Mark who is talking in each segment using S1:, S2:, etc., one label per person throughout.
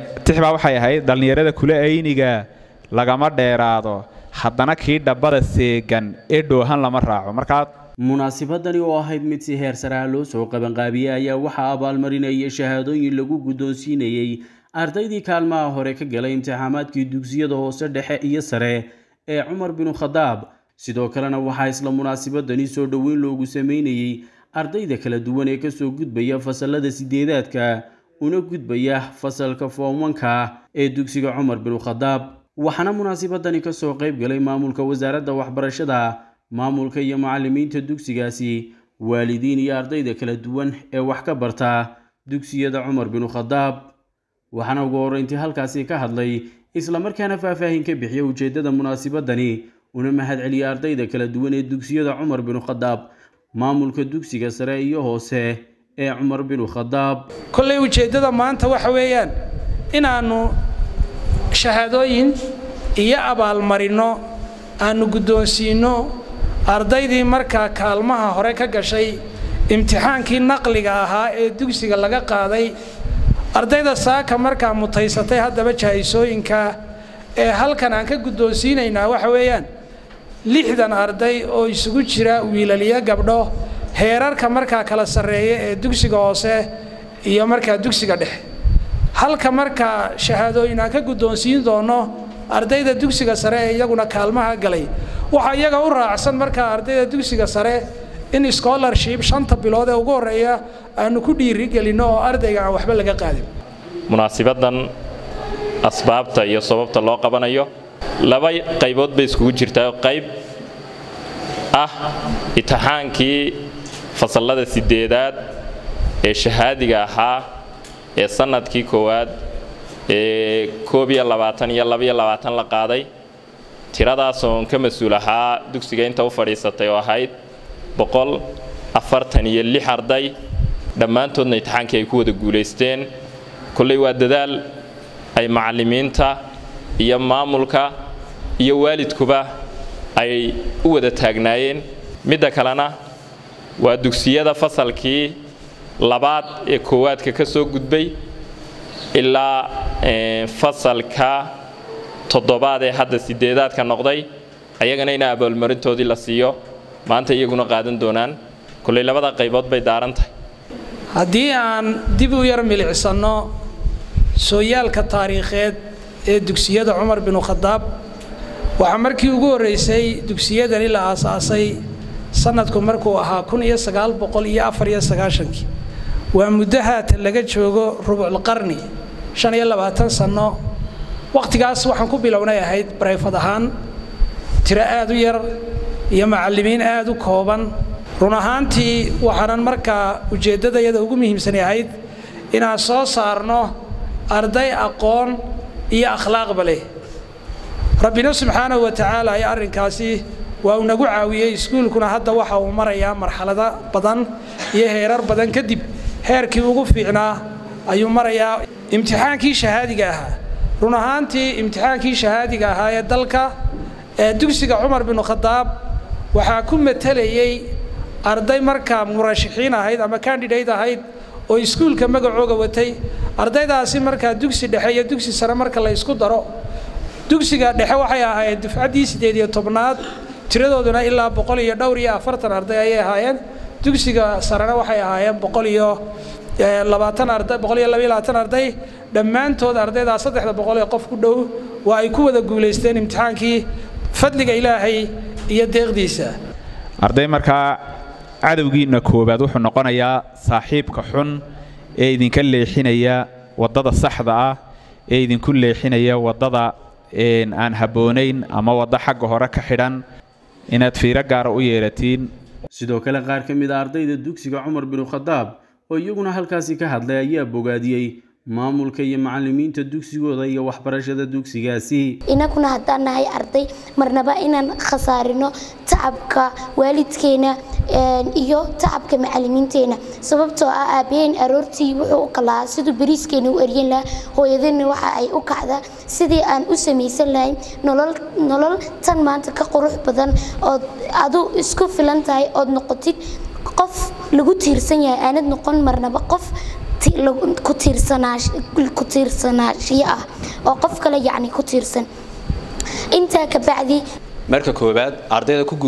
S1: tixbaa waxay ahayd dhalinyarada kula ayniga lagama dheeraado haddana kii dhabbada seegan ee dhoohan lama raaco markaa
S2: munaasabadani oo ahayd mid si heer sare loo soo qabanqaabiyay ayaa waxaa abaalmarinaya shahaadooyin lagu guddoonsiinayay ardaydii kaalmaha hore ka galay imtixaamaadkii dugsiyada hoose dhexe iyo sare ee Cumar bin Khadaab sidoo kalena waxaa isla munaasabadani soo dhaweyn loogu sameeyay ardayda kala duwan ee ka soo gudbaya fasalada sideedaadka una gudbaya fasalka form 1ka ee dugsiga Cumar bin Khadaab waxaana munaasabadani ka soo qayb galay maamulka wasaaradda waxbarashada maamulka iyo macallimiinta dugsigaasi waalidiin iyo ardayda kala duwan ee wax ka barta dugsiyada Cumar bin Khadaab waxaana ugu horeyntii halkaasi ka hadlay isla markaana faahfaahin ka bixiyay ujeedada munaasabadani una mahad celiyay ardayda kala duwan ee dugsiyada Cumar bin Khadaab maamulka dugsiga sare iyo hoose ee Cumar bin Khadaab
S3: kulli ujeedada maanta waxa weeyaan inaanu shahaadooyin iyo abaalmarino aanu guddoonsiino ardaydii markaa kaalmaha hore ka gashay imtixaankii naqliga ahaa ee dugsiga laga qaaday ardayda saaka markaa mutaysatay haddaba jahaysooyinka ee halkan aan ka guddoonsiinaynaa waxa weeyaan 60 arday oo isugu jira wiilal iyo gabdho heerarka markaa kala sareeya ee dugsiga hoose iyo markaa dugsiga dhexe halka markaa shahaadooyin aan ka guddoonsiin doono ardayda dugsiga sare ee iyaguna kaalmaha galay waxa iyaga u raacsan markaa ardayda dugsiga sare in scholarship 5 bilood ee ugu horeeya aanu ku dhiiri gelino oo ardayga aan waxba laga qaadin
S4: munaasabadan asbaabta iyo sababta loo qabanayo laba qaybood bay isku jirtaa qayb imtixaankii fasalada sideedaad ee shahaadiga ahaa ee sanadkii koowaad ee 22 iyo 22 la qaaday tiradaas oo ka mas'uul ahaa dugsiga inta u fadhiisatay oo ahayd 146 arday dhammaantoodna imtixaankii ay ku wada guuleysteen kulli waa dadaal ay macallimiinta iyo maamulka iyo waalidkuba ay u wada taagnaayeen midda kalena waa dugsiyada fasalkii labaad ee koowaadka ka soo gudbay ilaa fasalka toddobaad ee hadda sideedaadka noqday ayagana in abaalmarintoodii la siiyo maanta iyaguna qaadan doonaan kulli labada qaybood bay daaran tahay
S3: haddii aan dib u yar milicsano sooyaalka taariikheed ee dugsiyada Cumar bin Khadaab waxa markii ugu horeysay dugsiyadani la aasaasay sanadku markuu ahaa 1994 waa muddaha laga joogo rubuc qarni 25 sano waqtigaas waxaan ku bilownay ahayd private ahaan tira aad u yar iyo macallimiin aad u kooban run ahaantii waxaan markaa ujeedadayada ugu muhiimsan ahayd inaan soo saarno arday aqoon iyo akhlaaq bale rabbina subhanahu wa ta'ala ay arrinkaasi waa nagu caawiyay iskuulkuna hadda waxa uu marayaa marxalada badan iyo heerar badan kadib heerkii ugu fiicnaa ayuu marayaa imtixaankii shahaadiga ahaa run ahaantii imtixaankii shahaadiga ahaa ee dalka ee dugsiga Cumar bin Khadaab waxa ku matalayay arday markaa murashaxiin ahayd ama candidate ahayd oo iskuulka magacooga watay ardaydaasi markaa dugsi dhexe iyo dugsi sare marka la isku daro dugsiga dhexe waxay ahayd dufcadii 18aad tiradooduna ilaa 140 arday ay ahaayeen dugsiga sarena waxay ahaayeen 120 arday 122 arday dhammaantood ardayda 300 qof ku dhow waa ay ku wada guuleysteen imtixaankii fadliga Ilaahay iyo deeqdiisa
S1: arday markaa cadawgiina koobaad wuxuu noqonayaa saaxiibka xun ee idinka leexinaya wadada saxda ah ee idinku leexinaya wadada aan haboonayn ama wada xagga hore ka xidhan inaad fiiro gaar ah u yeelatiin
S2: sidoo kale qaar ka mid ah ardayda dugsiga Cumar bin Khadaab oo iyaguna halkaasi ka hadlay ayaa bogaadiyay maamulka iyo macallimiinta dugsigooda iyo waxbarashada dugsigaasi
S5: inaguna haddaan nahay arday marnaba inaan khasaarino tacabka waalidkeena iyo tacabka macallimiinteena sababtoo ah aabeen aroortii wuxuu kala sidoo bariiskeena u eriyeen la hooyadeenna waxa ay u kacda sidii aan u sameeysan lahayn nolol tan maanta ka qurux badan oo adu isku filan tahay oo noqotid qof lagu tiirsan yahay aanad noqon marnaba qof ku tiirsanaashiyo ah oo qof kale yacni ku tiirsan intaa ka bacdi
S6: marka koobaad ardayda ku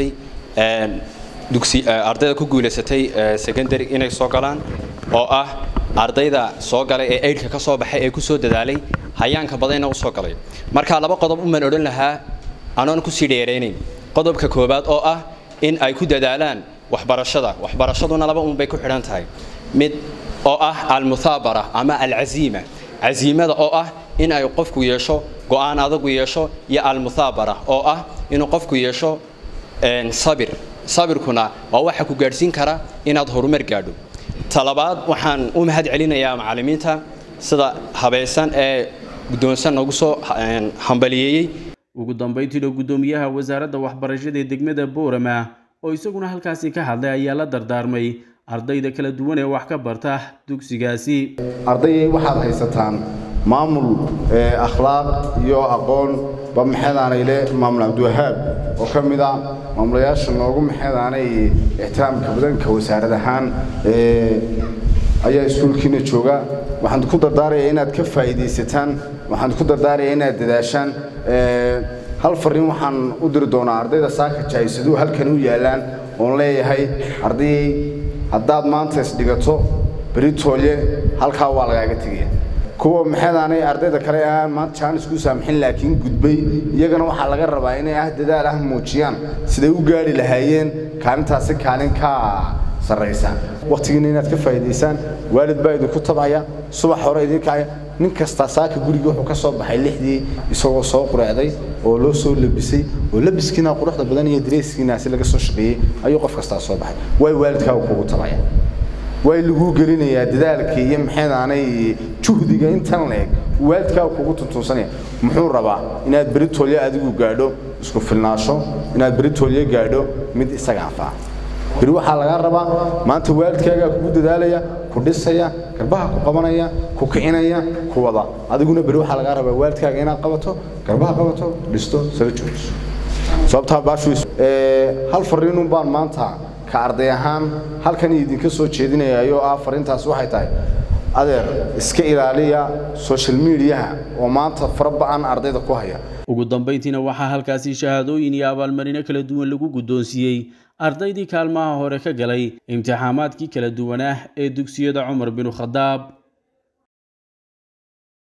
S6: guuleysatay secondary inay soo galaan oo ah ardayda soo galay ee eydka ka soo baxay ee ku soo dadaalay hayaanka badayna u soo galay marka laba qodob u man odhan lahaa anoon ku sii dheereynayn qodobka koobaad oo ah in ay ku dadaalaan waxbarashaduna laba bay ku xidhan tahay mid oo ah al-muthabara ama al-azima azimada oo ah in ay qofku yeesho go'aan adag yeesho iyo al-muthabara oo ah inuu qofku yeesho sabirkuna waa waxa ku gaarsiin kara inaad horumar gaadho talabaad waxaan u mahad celinayaa macallimiinta sida habaysan ee guddoonsan ugu soo hambaliyeeyay
S2: ugu dambeyntii gudoomiyaha wasaaradda waxbarashada ee degmada Boorama oo isaguna halkaasi ka hadlay ayaa la dardaarmay ardayda kala duwan ee wax ka barta dugsigaasi
S7: ardayay waxaad haysataan maamul akhlaaq iyo aqoon ba maxadaanay maamul Abdulwahaab oo kamida maamulayaasha noogu maxadaanay ihtiramka badanka wasaaradahan ayaa iskuulkiina jooga waxaan ku dardaarayaa inaad ka faa'iideysataan waxaan ku dardaarayaa inaad dadaashaan hal fariin waxaan u diri doonaa ardayda saaka jaayisadu halkan u yaalaan oo leeyahay ardayay haddaad maanta isdhigato beritoolye halkaa waa lagaaga tagaya kuwa maxadaanay ardayda kale aan maanta chance ku saamxin laakiin gudbay iyagana waxa laga rabaa inay dadaal muujiyaan siday u gaari lahaayeen kaalintaasi kaalin ka sareysa waqtigiina inaad ka faa'iideysaan waalid baa idinku tabcaya subax hore idin kacaya nin kasta saaka guriga wuxuu ka soo baxay 6dii isagoo soo quraacday oo loo soo labisay oo labiskiina quruxda badan iyo dreeskiina si laga soo shaqeeyay ayuu qof kasta soo baxay way waalidka kugu tabcaya way lagu gelinayaa dadaalka iyo maxadaanay juhdiga intan leeg waalidka kugu tuntuusanaya muxuu rabaa inaad beritoolye adigu gaadho isku filnaasho inaad beritoolye gaadho mid isaga anfaa bari waxa laga rabaa maanta waalidkaaga kugu dadaalaya ku dhisaya garbaha ku qabanaya ku kicinaya ku wada adiguna bari waxa laga rabaa waalidkaaga inaad qabato garbaha qabato dhisto soo joojiso sababta baashu hal fariin baan maanta ka arday ahaan halkan idinka soo jeedinayo fariintaas waxay tahay adeer iska ilaaliya social media oo maanta farabaan ardayda ku haya
S2: ugu dambeyntiina waxa halkaasi shahaadooyin iyo abaalmarino kala duwan lagu guddoonsiiyay ardaydii kaalmaha hore ka galay imtixaamaadkii kala duwan ee dugsiyada Umar bin Khadaab